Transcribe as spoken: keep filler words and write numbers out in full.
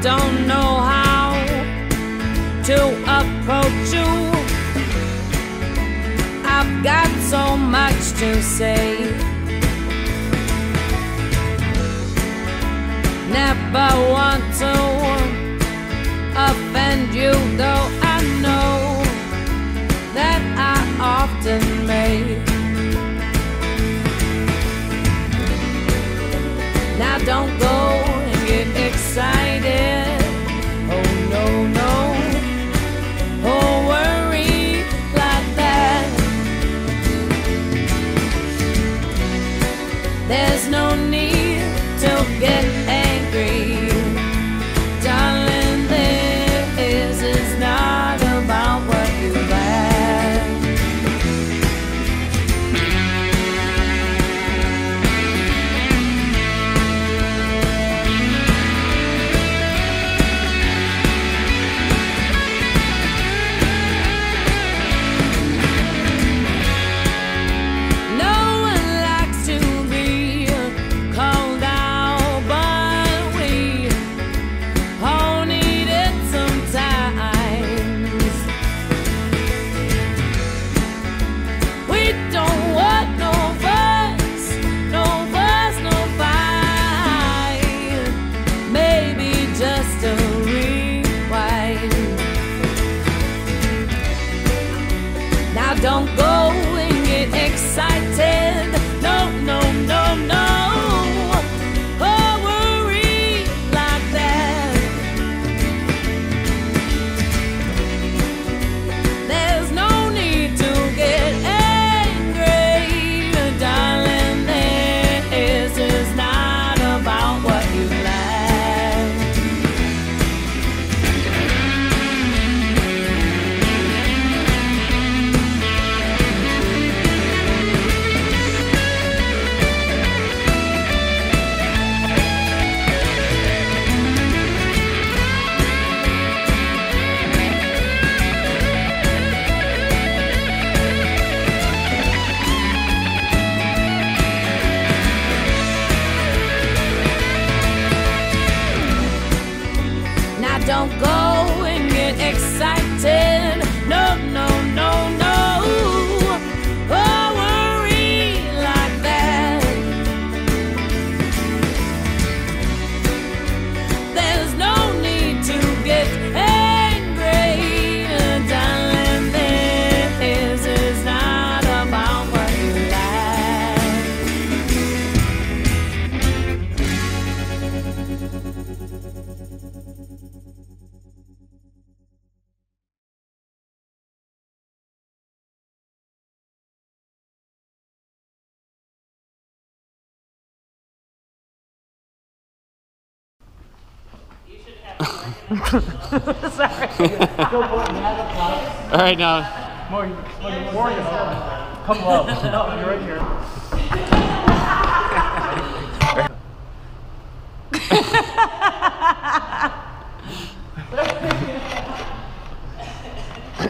don't know how to approach you. I've got so much to say. Never want to offend you, though I know that I often may. Now don't go and get excited. Oh no, no. Oh, worry like that. There's no need to get angry. Darling, this is not about what you had. No one likes to be called out, but we all need it sometimes. We don't want no fuss, no fuss, no fight. Maybe just a rewind. Now don't go and get excited. No, no, no, no. Oh, worry like that. There's no need to get angry, darling. This is not about what you like. Now don't go and get excited. No, no, no, no. Oh, worry like that. There's no need to get angry, darling. This is not about what you like. Sorry. All right, now. More, more, more. Come low. No, you're right here.